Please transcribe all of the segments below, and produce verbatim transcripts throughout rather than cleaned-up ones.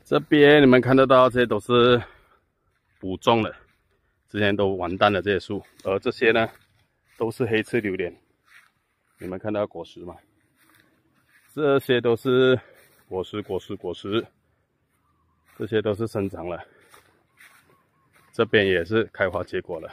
这边你们看得到，这些都是补种的，之前都完蛋了这些树，而这些呢，都是黑刺榴莲。你们看到果实吗？这些都是果实，果实，果实，这些都是生长了。这边也是开花结果了。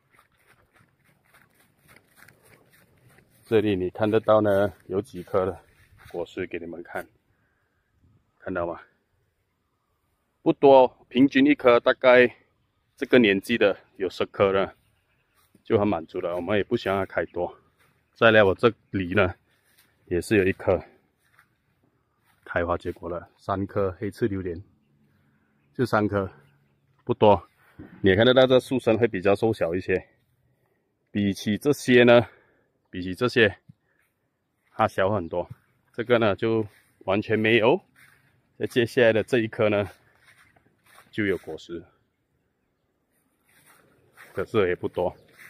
这里你看得到呢，有几颗的果实给你们看，看到吗？不多，平均一颗大概这个年纪的有十颗了，就很满足了。我们也不想要开多。再来，我这里呢，也是有一颗开花结果了，三颗黑刺榴莲，就三颗，不多。你也看得到这树身会比较瘦小一些，比起这些呢，比起这些，它小很多。这个呢就完全没有。那接下来的这一颗呢，就有果实，可是也不多。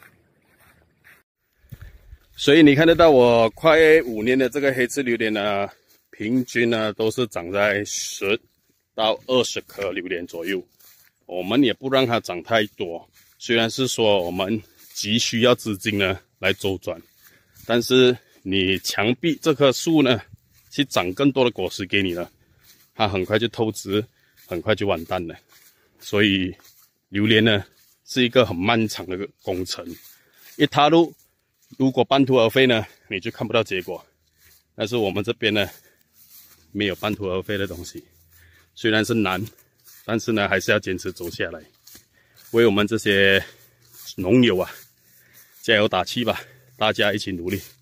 所以你看得到我快五年的这个黑刺榴莲呢，平均呢都是长在十到二十颗榴莲左右。我们也不让它长太多，虽然是说我们急需要资金呢来周转，但是你强逼这棵树呢去长更多的果实给你了，它很快就透支，很快就完蛋了。所以榴莲呢是一个很漫长的工程，一踏入如果半途而废呢，你就看不到结果。但是我们这边呢没有半途而废的东西，虽然是难，但是呢还是要坚持走下来，为我们这些农友啊加油打气吧，大家一起努力。